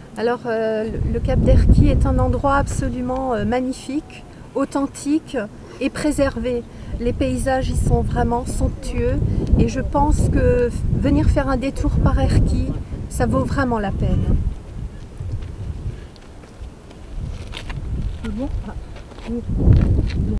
Alors, le cap d'Erquy est un endroit absolument magnifique, authentique et préservé. Les paysages y sont vraiment somptueux et je pense que venir faire un détour par Erquy, ça vaut vraiment la peine. C'est bon?